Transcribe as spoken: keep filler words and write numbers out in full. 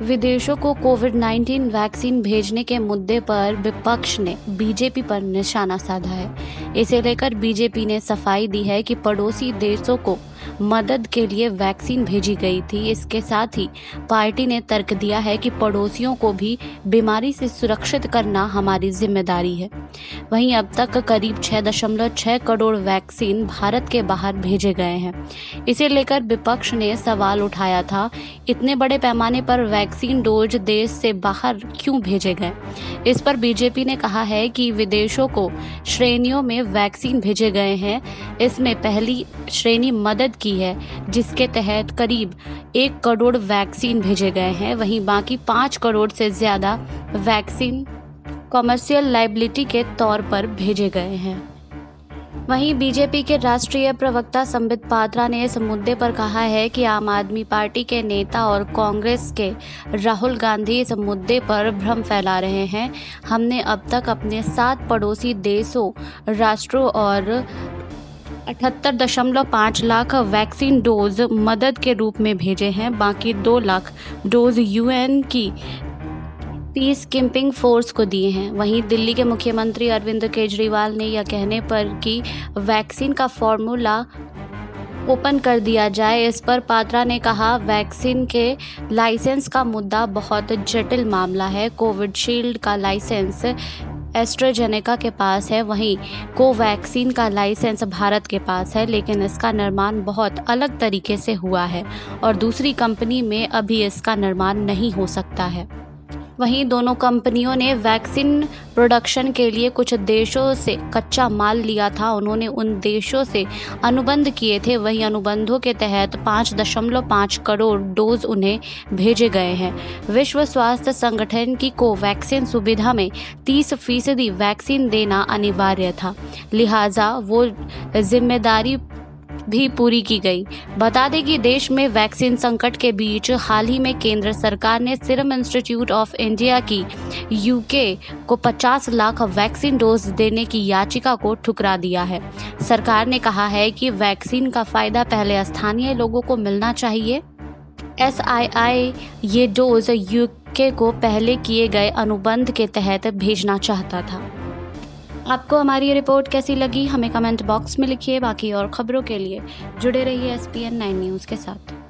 विदेशों को Covid nineteen vaccine भेजने के मुद्दे पर विपक्ष ने बीजेपी पर निशाना साधा है। इसे लेकर बीजेपी ने सफाई दी है कि पड़ोसी देशों को मदद के लिए वैक्सीन भेजी गई थी। इसके साथ ही पार्टी ने तर्क दिया है कि पड़ोसियों को भी बीमारी से सुरक्षित करना हमारी जिम्मेदारी है। वहीं अब तक करीब छह दशमलव छह करोड़ वैक्सीन भारत के बाहर भेजे गए हैं। इसे लेकर विपक्ष ने सवाल उठाया था, इतने बड़े पैमाने पर वैक्सीन डोज देश से बाहर क्यों भेजे गए। इस पर बीजेपी ने कहा है कि विदेशों को श्रेणियों में वैक्सीन भेजे गए हैं। इसमें पहली श्रेणी मदद की है, जिसके तहत करीब एक करोड़ वैक्सीन भेजे गए हैं। वहीं बाकी पाँच करोड़ से ज्यादा वैक्सीन कॉमर्शियल लायबिलिटी के तौर पर भेजे गए हैं। वहीं बीजेपी के राष्ट्रीय प्रवक्ता संबित पात्रा ने इस मुद्दे पर कहा है कि आम आदमी पार्टी के नेता और कांग्रेस के राहुल गांधी इस मुद्दे पर भ्रम फैला रहे हैं। हमने अब तक अपने सात पड़ोसी देशों राष्ट्रों और अठहत्तर दशमलव पाँच लाख वैक्सीन डोज मदद के रूप में भेजे हैं। बाकी दो लाख डोज यूएन की पीस कीपिंग फोर्स को दिए हैं। वहीं दिल्ली के मुख्यमंत्री अरविंद केजरीवाल ने यह कहने पर कि वैक्सीन का फॉर्मूला ओपन कर दिया जाए। इस पर पात्रा ने कहा, वैक्सीन के लाइसेंस का मुद्दा बहुत जटिल मामला है। कोविशील्ड का लाइसेंस एस्ट्राजेनेका के पास है, वहीं कोवैक्सीन का लाइसेंस भारत के पास है, लेकिन इसका निर्माण बहुत अलग तरीके से हुआ है और दूसरी कंपनी में अभी इसका निर्माण नहीं हो सकता है। वहीं दोनों कंपनियों ने वैक्सीन प्रोडक्शन के लिए कुछ देशों से कच्चा माल लिया था। उन्होंने उन देशों से अनुबंध किए थे। वहीं अनुबंधों के तहत पाँच दशमलव पाँच करोड़ डोज उन्हें भेजे गए हैं। विश्व स्वास्थ्य संगठन की कोवैक्सीन सुविधा में तीस फीसदी वैक्सीन देना अनिवार्य था, लिहाजा वो जिम्मेदारी भी पूरी की गई। बता दें कि देश में वैक्सीन संकट के बीच हाल ही में केंद्र सरकार ने सीरम इंस्टीट्यूट ऑफ इंडिया की यूके को पचास लाख वैक्सीन डोज देने की याचिका को ठुकरा दिया है। सरकार ने कहा है कि वैक्सीन का फायदा पहले स्थानीय लोगों को मिलना चाहिए। एस आई आई ये डोज यूके को पहले किए गए अनुबंध के तहत भेजना चाहता था। आपको हमारी ये रिपोर्ट कैसी लगी, हमें कमेंट बॉक्स में लिखिए। बाकी और खबरों के लिए जुड़े रहिए S P N nine news के साथ।